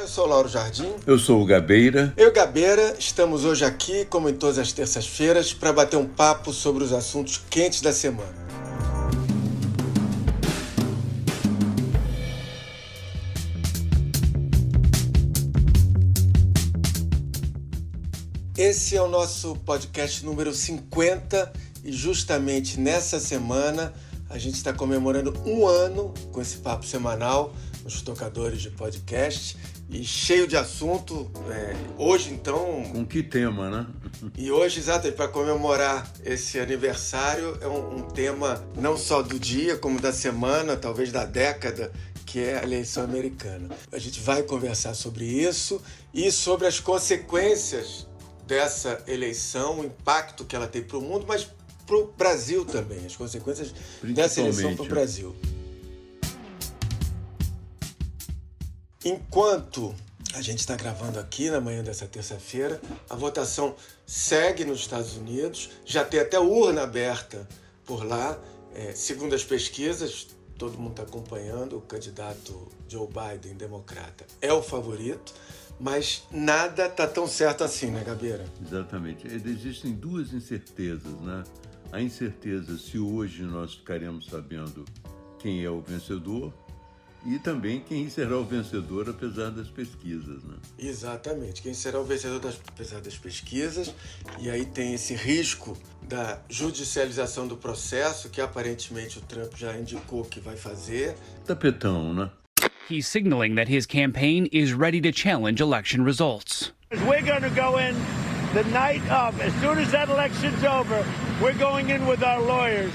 eu sou o Lauro Jardim. Eu sou o Gabeira. Eu e o Gabeira estamos hoje aqui, como em todas as terças-feiras, para bater um papo sobre os assuntos quentes da semana. Esse é o nosso podcast número 50 e justamente nessa semana a gente está comemorando um ano com esse papo semanal nos tocadores de podcast e cheio de assunto. Hoje, então... Com que tema, né? E hoje, exato, para comemorar esse aniversário, é um tema não só do dia, como da semana, talvez da década, que é a eleição americana. A gente vai conversar sobre isso e sobre as consequências dessa eleição, o impacto que ela tem para o mundo, mas para o Brasil também, as consequências dessa eleição para o Brasil. Enquanto a gente está gravando aqui na manhã dessa terça-feira, a votação segue nos Estados Unidos, já tem até urna aberta por lá, segundo as pesquisas, todo mundo está acompanhando, o candidato Joe Biden, democrata, é o favorito, mas nada está tão certo assim, né, Gabeira? Exatamente. Existem duas incertezas, né? A incerteza se hoje nós ficaremos sabendo quem é o vencedor e também quem será o vencedor apesar das pesquisas, né? Exatamente. Quem será o vencedor apesar das pesquisas. E aí tem esse risco da judicialização do processo, que aparentemente o Trump já indicou que vai fazer. Tapetão, né? He's signaling that his campaign is ready to challenge election results. We're going to go in the night of. As soon as that election's over, we're going in with our lawyers.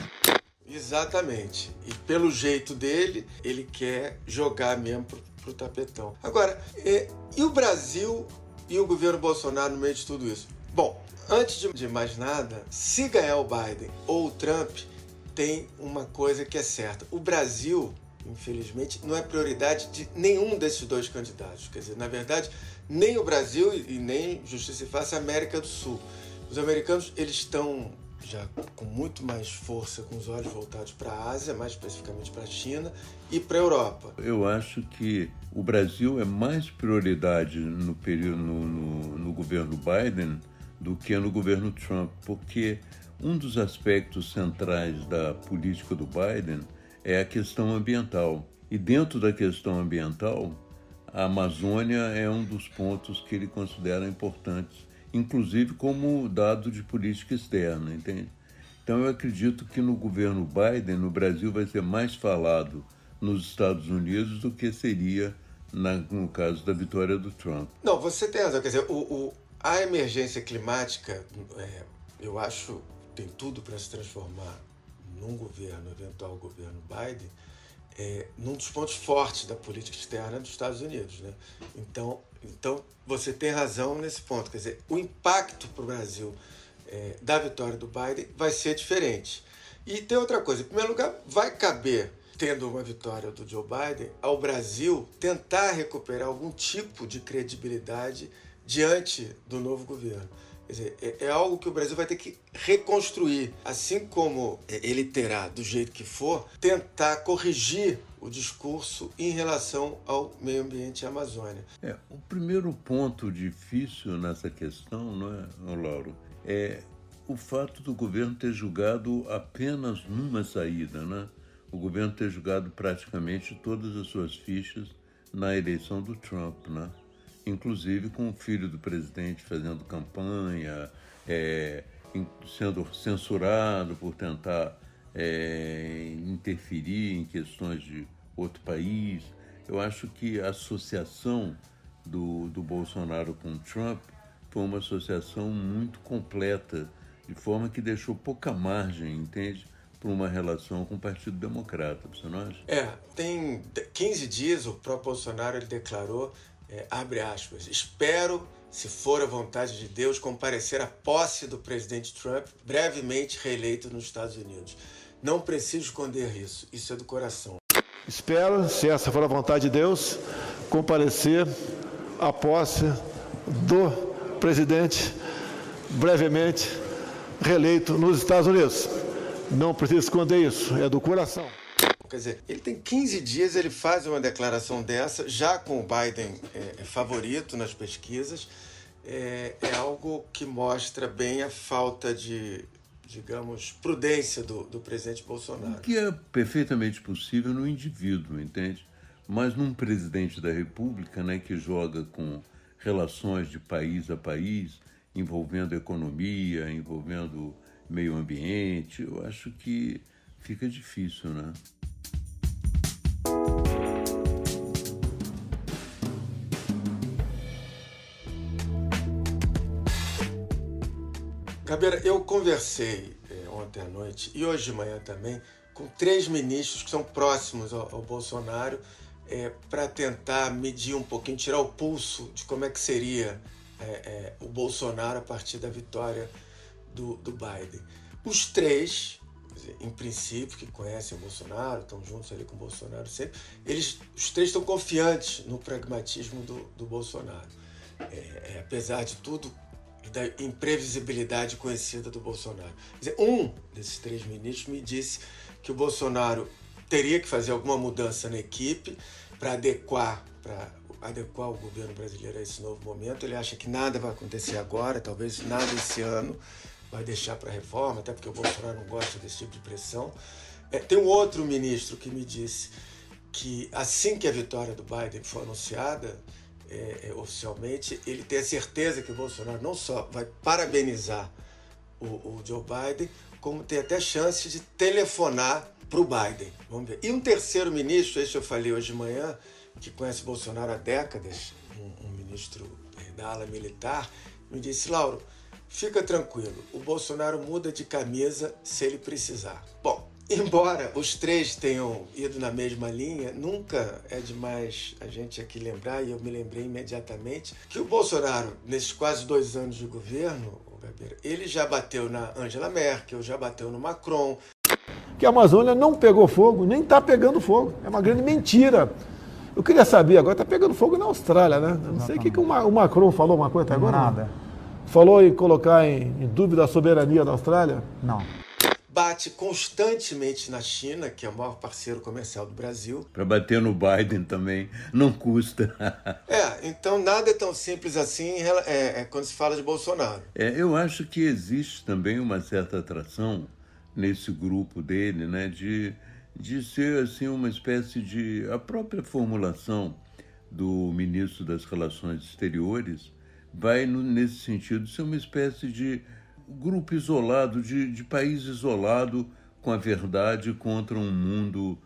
Exatamente. E pelo jeito dele, ele quer jogar mesmo pro tapetão. Agora, e o Brasil e o governo Bolsonaro no meio de tudo isso? Bom, antes de mais nada, se ganhar o Biden ou o Trump, tem uma coisa que é certa. O Brasil, infelizmente, não é prioridade de nenhum desses dois candidatos. Quer dizer, na verdade, nem o Brasil e nem, justiça se faça, a América do Sul. Os americanos, eles estão já com muito mais força, com os olhos voltados para a Ásia, mais especificamente para a China e para a Europa. Eu acho que o Brasil é mais prioridade no período no governo Biden do que no governo Trump, porque um dos aspectos centrais da política do Biden é a questão ambiental. E dentro da questão ambiental, a Amazônia é um dos pontos que ele considera importantes, inclusive como dado de política externa, entende? Então eu acredito que no governo Biden, no Brasil, vai ser mais falado nos Estados Unidos do que seria no caso da vitória do Trump. Não, você tem razão. Quer dizer, a emergência climática, eu acho, tem tudo para se transformar num governo, eventual governo Biden, num dos pontos fortes da política externa dos Estados Unidos, né? Então você tem razão nesse ponto. Quer dizer, o impacto para o Brasil da vitória do Biden vai ser diferente. E tem outra coisa. Em primeiro lugar, vai caber, tendo uma vitória do Joe Biden, ao Brasil tentar recuperar algum tipo de credibilidade diante do novo governo. Quer dizer, é algo que o Brasil vai ter que reconstruir, assim como ele terá, do jeito que for, tentar corrigir o discurso em relação ao meio ambiente e à Amazônia. O primeiro ponto difícil nessa questão, não é, Lauro, é o fato do governo ter julgado apenas numa saída, né? O governo ter julgado praticamente todas as suas fichas na eleição do Trump, né? Inclusive com o filho do presidente fazendo campanha, sendo censurado por tentar interferir em questões de outro país. Eu acho que a associação do Bolsonaro com o Trump foi uma associação muito completa, de forma que deixou pouca margem, entende, para uma relação com o Partido Democrata, você não acha? Tem 15 dias o próprio Bolsonaro ele declarou, abre aspas, espero, se for a vontade de Deus, comparecer à posse do presidente Trump, brevemente reeleito nos Estados Unidos. Não preciso esconder isso, isso é do coração. Espero, se essa for a vontade de Deus, comparecer à posse do presidente brevemente reeleito nos Estados Unidos. Não precisa esconder isso, é do coração. Quer dizer, ele tem 15 dias, ele faz uma declaração dessa, já com o Biden favorito nas pesquisas. É algo que mostra bem a falta de, digamos, prudência do presidente Bolsonaro. O que é perfeitamente possível no indivíduo, entende? Mas num presidente da República, né, que joga com relações de país a país, envolvendo economia, envolvendo meio ambiente, eu acho que fica difícil, né? Gabeira, eu conversei ontem à noite e hoje de manhã também com 3 ministros que são próximos ao Bolsonaro para tentar medir um pouquinho, tirar o pulso de como é que seria o Bolsonaro a partir da vitória do Biden. Os 3, em princípio, que conhecem o Bolsonaro, estão juntos ali com o Bolsonaro sempre, os 3 estão confiantes no pragmatismo do Bolsonaro. Apesar de tudo, da imprevisibilidade conhecida do Bolsonaro. Quer dizer, um desses 3 ministros me disse que o Bolsonaro teria que fazer alguma mudança na equipe para adequar o governo brasileiro a esse novo momento. Ele acha que nada vai acontecer agora, talvez nada esse ano, vai deixar para a reforma, até porque o Bolsonaro não gosta desse tipo de pressão. Tem um outro ministro que me disse que assim que a vitória do Biden for anunciada, oficialmente, ele tem a certeza que o Bolsonaro não só vai parabenizar o Joe Biden, como tem até chance de telefonar para o Biden. Vamos ver. E um terceiro ministro, esse eu falei hoje de manhã, que conhece o Bolsonaro há décadas, um ministro da ala militar, me disse: Lauro, fica tranquilo, o Bolsonaro muda de camisa se ele precisar. Bom, embora os 3 tenham ido na mesma linha, nunca é demais a gente aqui lembrar, e eu me lembrei imediatamente, que o Bolsonaro, nesses quase 2 anos de governo, Gabeira, ele já bateu na Angela Merkel, já bateu no Macron. Que a Amazônia não pegou fogo, nem está pegando fogo. É uma grande mentira. Eu queria saber, agora está pegando fogo na Austrália, né? Eu não sei o que o Macron falou uma coisa até agora. Nada. Falou em colocar em dúvida a soberania da Austrália? Não. Bate constantemente na China, que é o maior parceiro comercial do Brasil. Para bater no Biden também não custa. Então nada é tão simples assim quando se fala de Bolsonaro. Eu acho que existe também uma certa atração nesse grupo dele, né, de ser assim uma espécie de... A própria formulação do ministro das Relações Exteriores vai nesse sentido ser uma espécie de grupo isolado, de país isolado com a verdade contra um mundo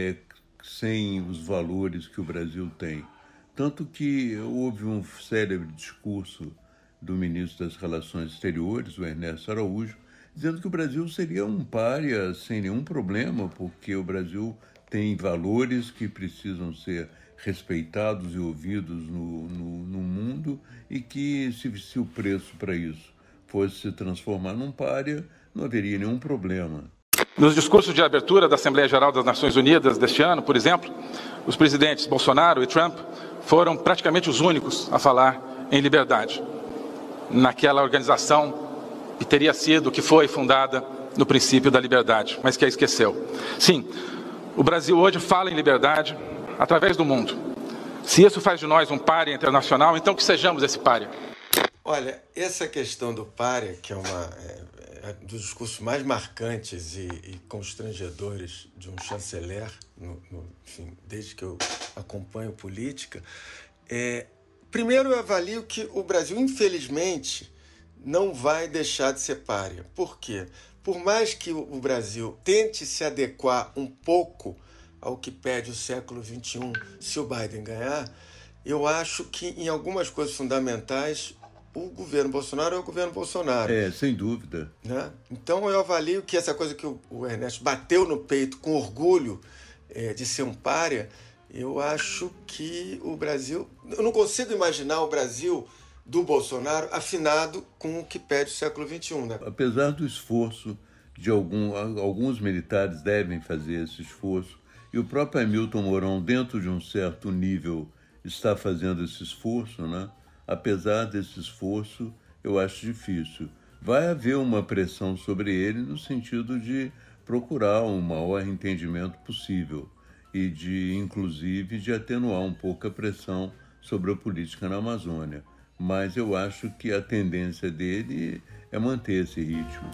sem os valores que o Brasil tem. Tanto que houve um célebre discurso do ministro das Relações Exteriores, o Ernesto Araújo, dizendo que o Brasil seria um pária sem nenhum problema, porque o Brasil tem valores que precisam ser respeitados e ouvidos no mundo, e que se o preço para isso fosse se transformar num pária, não haveria nenhum problema. Nos discursos de abertura da Assembleia Geral das Nações Unidas deste ano, por exemplo, os presidentes Bolsonaro e Trump foram praticamente os únicos a falar em liberdade, naquela organização que teria sido, que foi fundada no princípio da liberdade, mas que a esqueceu. Sim, o Brasil hoje fala em liberdade através do mundo. Se isso faz de nós um pária internacional, então que sejamos esse pária. Olha, essa questão do pária, que é um dos discursos mais marcantes e constrangedores de um chanceler, enfim, desde que eu acompanho política, primeiro eu avalio que o Brasil, infelizmente, não vai deixar de ser pária. Por quê? Por mais que o Brasil tente se adequar um pouco ao que pede o século XXI, se o Biden ganhar, eu acho que em algumas coisas fundamentais o governo Bolsonaro é o governo Bolsonaro. Sem dúvida. Né? Então eu avalio que essa coisa que o Ernesto bateu no peito com orgulho de ser um pária, eu acho que o Brasil... Eu não consigo imaginar o Brasil do Bolsonaro afinado com o que pede o século XXI. Né? Apesar do esforço de alguns militares devem fazer esse esforço, e o próprio Hamilton Mourão, dentro de um certo nível, está fazendo esse esforço, né? Apesar desse esforço, eu acho difícil. Vai haver uma pressão sobre ele no sentido de procurar um maior entendimento possível e inclusive, de atenuar um pouco a pressão sobre a política na Amazônia. Mas eu acho que a tendência dele é manter esse ritmo.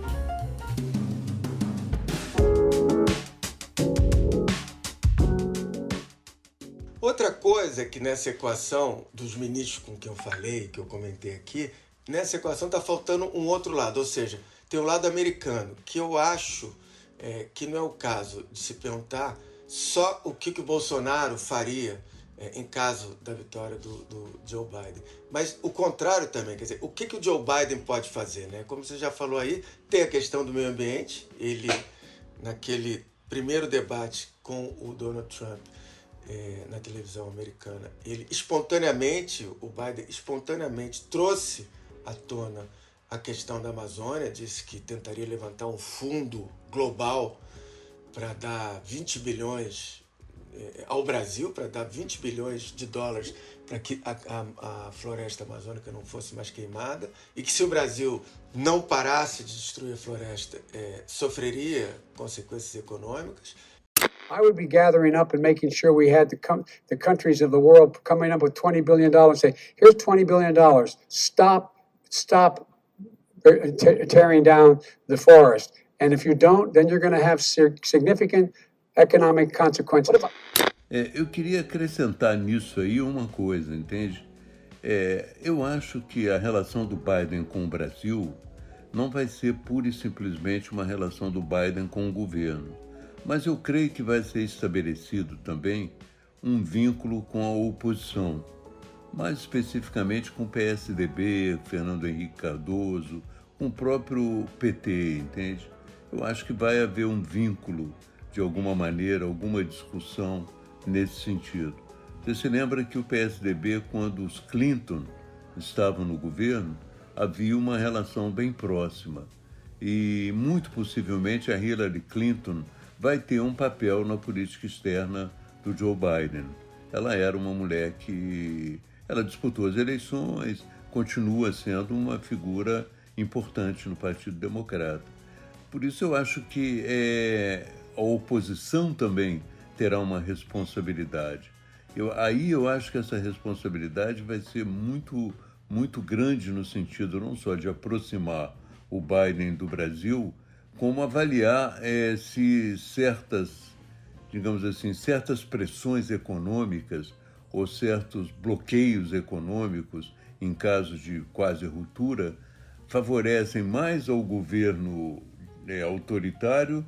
Outra coisa que nessa equação dos ministros com quem eu falei, que eu comentei aqui, nessa equação está faltando um outro lado, ou seja, tem o lado americano, que eu acho que não é o caso de se perguntar só o que o Bolsonaro faria em caso da vitória do Joe Biden. Mas o contrário também, quer dizer, o que o Joe Biden pode fazer, né? Como você já falou aí, tem a questão do meio ambiente. Ele, naquele primeiro debate com o Donald Trump na televisão americana, o Biden espontaneamente trouxe à tona a questão da Amazônia, disse que tentaria levantar um fundo global para dar 20 bilhões ao Brasil, para dar 20 bilhões de dólares para que a floresta amazônica não fosse mais queimada, e que se o Brasil não parasse de destruir a floresta, sofreria consequências econômicas. I would be gathering up and making sure we had the countries of the world coming up with $20 billion and say, here's $20 billion, stop tearing down the forest. And if you don't, then you're going to have significant economic consequences. Eu queria acrescentar nisso aí uma coisa, entende? Eu acho que a relação do Biden com o Brasil não vai ser pura e simplesmente uma relação do Biden com o governo, mas eu creio que vai ser estabelecido também um vínculo com a oposição, mais especificamente com o PSDB, Fernando Henrique Cardoso, com o próprio PT, entende? Eu acho que vai haver um vínculo, de alguma maneira, alguma discussão nesse sentido. Você se lembra que o PSDB, quando os Clinton estavam no governo, havia uma relação bem próxima. E, muito possivelmente, a Hillary Clinton vai ter um papel na política externa do Joe Biden. Ela era uma mulher que... Ela disputou as eleições, continua sendo uma figura importante no Partido Democrata. Por isso eu acho que a oposição também terá uma responsabilidade. Eu acho que essa responsabilidade vai ser muito, muito grande no sentido não só de aproximar o Biden do Brasil, como avaliar se certas, digamos assim, certas pressões econômicas ou certos bloqueios econômicos em caso de quase ruptura favorecem mais ao governo autoritário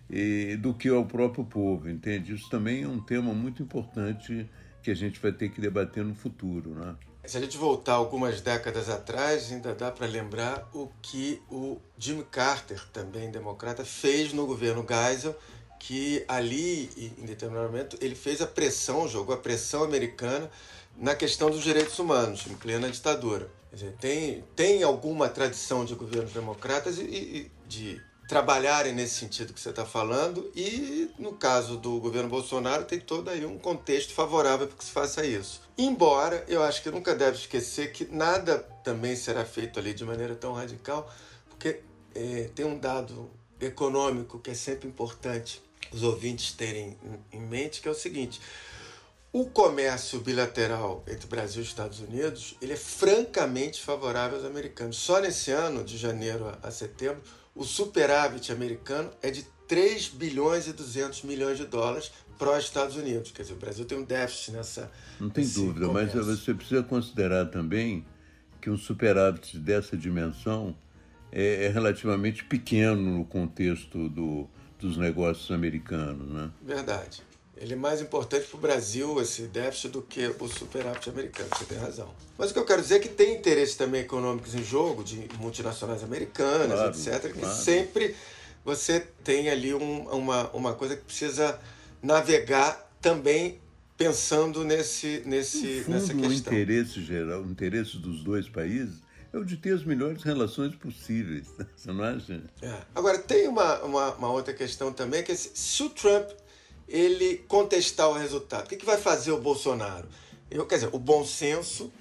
do que ao próprio povo, entende? Isso também é um tema muito importante que a gente vai ter que debater no futuro, né? Se a gente voltar algumas décadas atrás, ainda dá para lembrar o que o Jimmy Carter, também democrata, fez no governo Geisel, que ali, em determinado momento, ele fez jogou a pressão americana na questão dos direitos humanos, em plena ditadura. Quer dizer, tem alguma tradição de governos democratas e de trabalharem nesse sentido que você está falando, e no caso do governo Bolsonaro tem todo aí um contexto favorável para que se faça isso. Embora eu acho que nunca deve esquecer que nada também será feito ali de maneira tão radical, porque tem um dado econômico que é sempre importante os ouvintes terem em mente, que é o seguinte: o comércio bilateral entre Brasil e Estados Unidos ele é francamente favorável aos americanos. Só nesse ano, de janeiro a setembro, o superávit americano é de 3 bilhões e 200 milhões de dólares para os Estados Unidos. Quer dizer, o Brasil tem um déficit nessa... Não tem dúvida, comércio. Mas você precisa considerar também que um superávit dessa dimensão é relativamente pequeno no contexto dos negócios americanos, né? Verdade. Ele é mais importante para o Brasil, esse déficit, do que o superávit americano, você tem razão. Mas o que eu quero dizer é que tem interesses também econômicos em jogo, de multinacionais americanas, claro, etc., que sempre você tem ali uma coisa que precisa navegar também pensando nessa questão. O interesse geral, o interesse dos dois países é o de ter as melhores relações possíveis, você não acha? Agora, tem uma outra questão também, que é se o Trump ele contestar o resultado, o que vai fazer o Bolsonaro? Quer dizer, o bom senso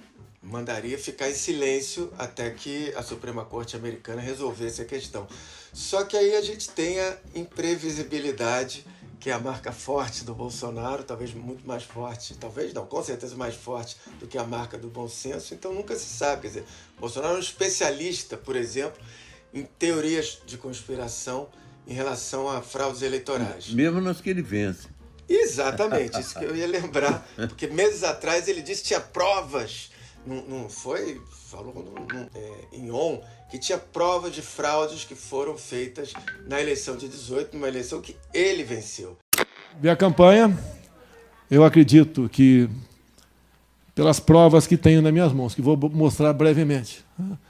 mandaria ficar em silêncio até que a Suprema Corte americana resolvesse a questão. Só que aí a gente tem a imprevisibilidade, que é a marca forte do Bolsonaro, talvez muito mais forte, talvez não, com certeza mais forte do que a marca do bom senso, então nunca se sabe. Quer dizer, o Bolsonaro é um especialista, por exemplo, em teorias de conspiração em relação a fraudes eleitorais. Mesmo nas que ele vence. Exatamente, isso que eu ia lembrar, porque meses atrás ele disse que tinha provas, não foi, falou em ON, que tinha provas de fraudes que foram feitas na eleição de 18, numa eleição que ele venceu. Minha campanha, eu acredito que, pelas provas que tenho nas minhas mãos, que vou mostrar brevemente,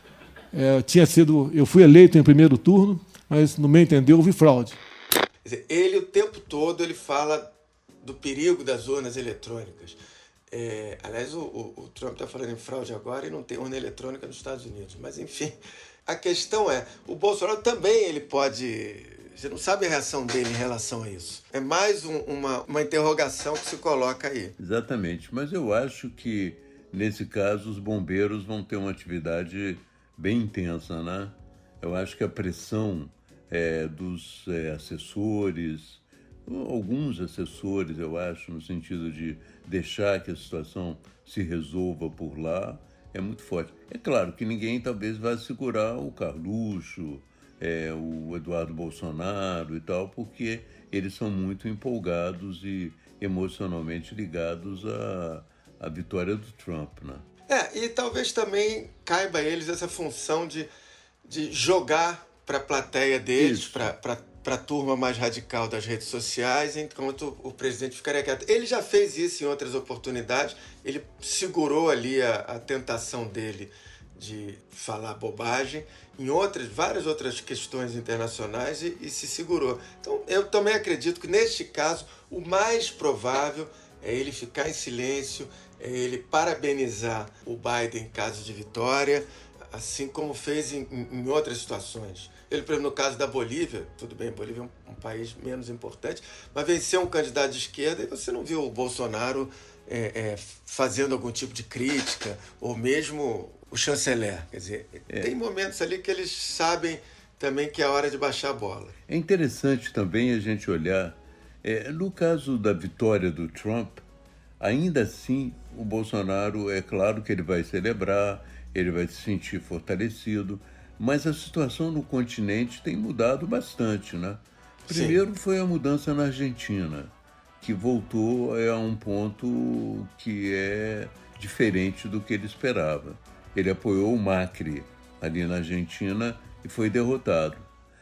eu fui eleito em primeiro turno, mas, no meu entender, houve fraude. Quer dizer, ele, o tempo todo, ele fala do perigo das urnas eletrônicas. Aliás, o Trump está falando em fraude agora e não tem urna eletrônica nos Estados Unidos. Mas, enfim, a questão é, o Bolsonaro também ele pode... Você não sabe a reação dele em relação a isso. É mais uma interrogação que se coloca aí. Exatamente, mas eu acho que, nesse caso, os bombeiros vão ter uma atividade bem intensa, né? Eu acho que a pressão dos assessores, alguns assessores, eu acho, no sentido de deixar que a situação se resolva por lá, é muito forte. É claro que ninguém talvez vá segurar o Carluxo, o Eduardo Bolsonaro e tal, porque eles são muito empolgados e emocionalmente ligados à vitória do Trump, né? E talvez também caiba a eles essa função de jogar para a plateia deles, para a turma mais radical das redes sociais, enquanto o presidente ficaria quieto. Ele já fez isso em outras oportunidades, ele segurou ali a tentação dele de falar bobagem em várias outras questões internacionais e se segurou. Então, eu também acredito que, neste caso, o mais provável é ele ficar em silêncio, é ele parabenizar o Biden em caso de vitória, assim como fez em outras situações. Ele, por exemplo, no caso da Bolívia, tudo bem, a Bolívia é um país menos importante, mas venceu um candidato de esquerda e você não viu o Bolsonaro fazendo algum tipo de crítica, ou mesmo o chanceler. Quer dizer, tem momentos ali que eles sabem também que é hora de baixar a bola. É interessante também a gente olhar, no caso da vitória do Trump, ainda assim o Bolsonaro, é claro que ele vai celebrar, ele vai se sentir fortalecido, mas a situação no continente tem mudado bastante, né? Primeiro foi a mudança na Argentina, que voltou a um ponto que é diferente do que ele esperava. Ele apoiou o Macri ali na Argentina e foi derrotado.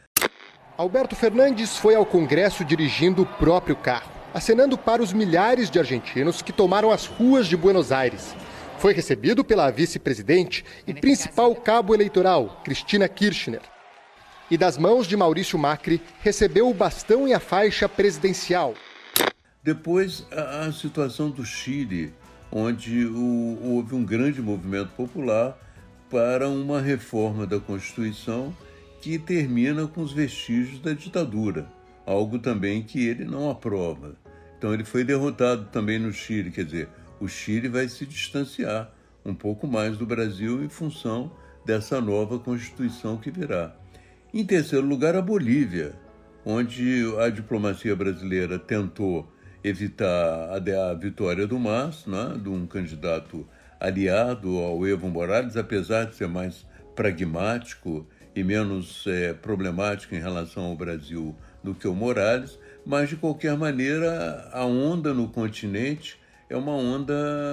Alberto Fernandes foi ao Congresso dirigindo o próprio carro, acenando para os milhares de argentinos que tomaram as ruas de Buenos Aires. Foi recebido pela vice-presidente e principal cabo eleitoral, Cristina Kirchner. E das mãos de Maurício Macri, recebeu o bastão e a faixa presidencial. Depois, a situação do Chile, onde houve um grande movimento popular para uma reforma da Constituição que termina com os vestígios da ditadura, algo também que ele não aprova. Então ele foi derrotado também no Chile, quer dizer, o Chile vai se distanciar um pouco mais do Brasil em função dessa nova Constituição que virá. Em terceiro lugar, a Bolívia, onde a diplomacia brasileira tentou evitar a vitória do MAS, né, de um candidato aliado ao Evo Morales, apesar de ser mais pragmático e menos problemático em relação ao Brasil do que o Morales, mas, de qualquer maneira, a onda no continente é uma onda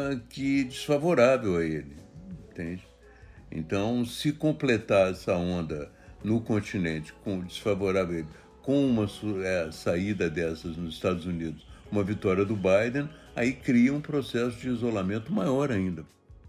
desfavorável a ele, entende? Então, se completar essa onda no continente desfavorável a ele, com uma saída dessas nos Estados Unidos, uma vitória do Biden, aí cria um processo de isolamento maior ainda.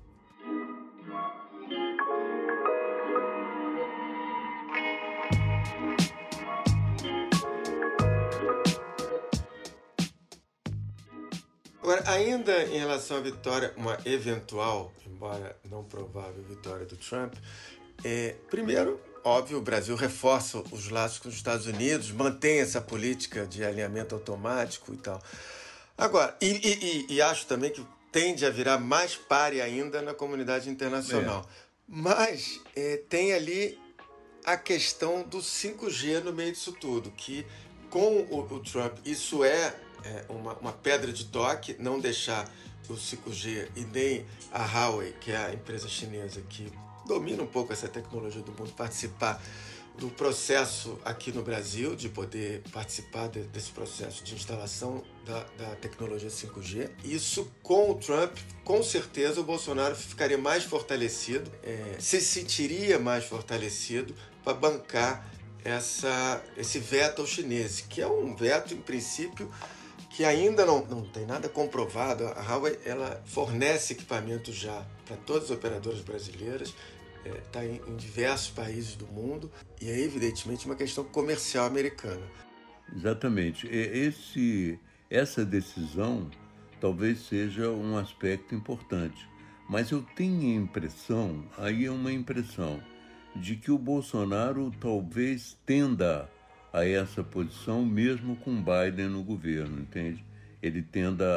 Agora, ainda em relação à vitória, uma eventual, embora não provável, vitória do Trump, primeiro, óbvio, o Brasil reforça os laços com os Estados Unidos, mantém essa política de alinhamento automático e tal. Agora, e acho também que tende a virar mais pare ainda na comunidade internacional. Mas tem ali a questão do 5G no meio disso tudo, que com o Trump isso é uma pedra de toque, não deixar o 5G e nem a Huawei, que é a empresa chinesa que domina um pouco essa tecnologia do mundo, participar do processo aqui no Brasil, de poder participar desse processo de instalação da tecnologia 5G. Isso, com o Trump, com certeza o Bolsonaro ficaria mais fortalecido, se sentiria mais fortalecido para bancar esse veto aos chineses, que é um veto, em princípio, que ainda não tem nada comprovado. A Huawei ela fornece equipamento já para todas as operadoras brasileiras, está em diversos países do mundo, e é evidentemente uma questão comercial americana. Exatamente. Essa decisão talvez seja um aspecto importante, mas eu tenho a impressão, aí é uma impressão, de que o Bolsonaro talvez tenda a essa posição mesmo com Biden no governo, entende? Ele tenda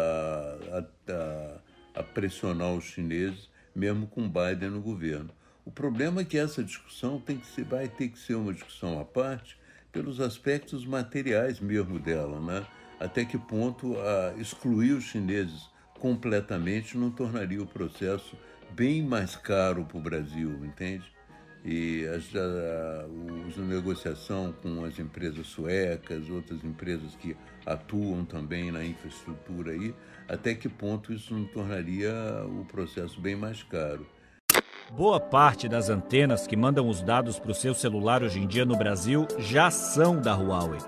a pressionar os chineses mesmo com Biden no governo. O problema é que essa discussão vai ter que ser uma discussão à parte pelos aspectos materiais mesmo dela, né? Até que ponto excluir os chineses completamente não tornaria o processo bem mais caro para o Brasil, entende? E a negociação com as empresas suecas, outras empresas que atuam também na infraestrutura aí, até que ponto isso não tornaria o processo bem mais caro. Boa parte das antenas que mandam os dados para o seu celular hoje em dia no Brasil já são da Huawei.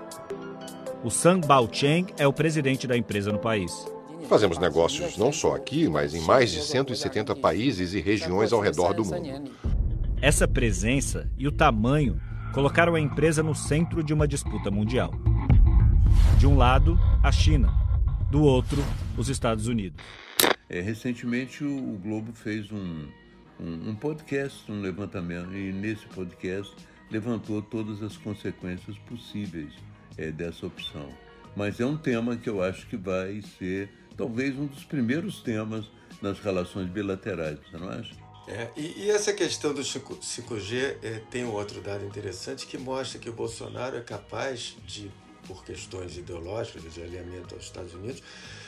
O Sun Baocheng é o presidente da empresa no país. Fazemos negócios não só aqui, mas em mais de 170 países e regiões ao redor do mundo. Essa presença e o tamanho colocaram a empresa no centro de uma disputa mundial. De um lado, a China. Do outro, os Estados Unidos. Recentemente, o Globo fez um podcast, um levantamento, e nesse podcast levantou todas as consequências possíveis dessa opção. Mas é um tema que eu acho que vai ser talvez um dos primeiros temas nas relações bilaterais, você não acha? E essa questão do 5G tem um outro dado interessante que mostra que o Bolsonaro é capaz de, por questões ideológicas, de alinhamento aos Estados Unidos,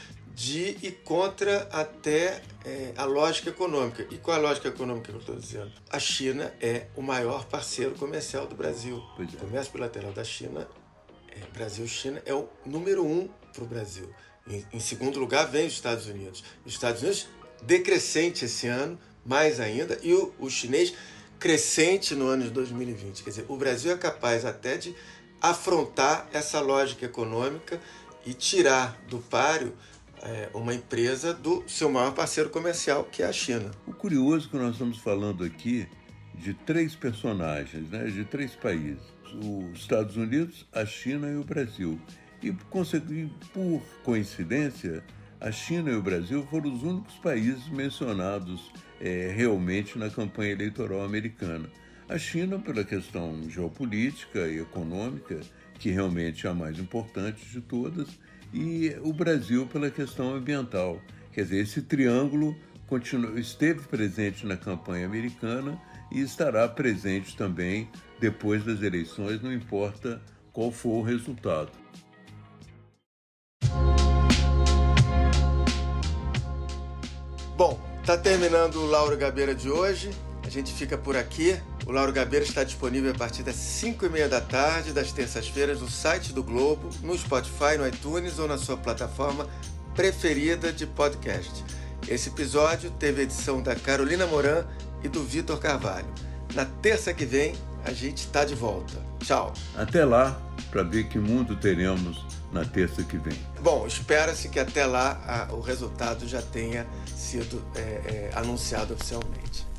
de ir contra até a lógica econômica. E qual é a lógica econômica que eu estou dizendo? A China é o maior parceiro comercial do Brasil. O comércio bilateral da China, Brasil-China, é o número 1 para o Brasil. Em segundo lugar vem os Estados Unidos. Os Estados Unidos decrescente esse ano, mais ainda, e o chinês crescente no ano de 2020. Quer dizer, o Brasil é capaz até de afrontar essa lógica econômica e tirar do páreo uma empresa do seu maior parceiro comercial, que é a China. O curioso é que nós estamos falando aqui de 3 personagens, né, de 3 países. Os Estados Unidos, a China e o Brasil. E por coincidência, a China e o Brasil foram os únicos países mencionados realmente na campanha eleitoral americana. A China pela questão geopolítica e econômica, que realmente é a mais importante de todas, e o Brasil pela questão ambiental. Quer dizer, esse triângulo esteve presente na campanha americana e estará presente também depois das eleições, não importa qual for o resultado. Bom, está terminando o Lauro Gabeira de hoje. A gente fica por aqui. O Lauro Gabeira está disponível a partir das 5h30 da tarde, das terças-feiras, no site do Globo, no Spotify, no iTunes ou na sua plataforma preferida de podcast. Esse episódio teve edição da Carolina Moran e do Vitor Carvalho. Na terça que vem, a gente está de volta. Tchau. Até lá, para ver que mundo teremos na terça que vem. Bom, espera-se que até lá o resultado já tenha sido anunciado oficialmente.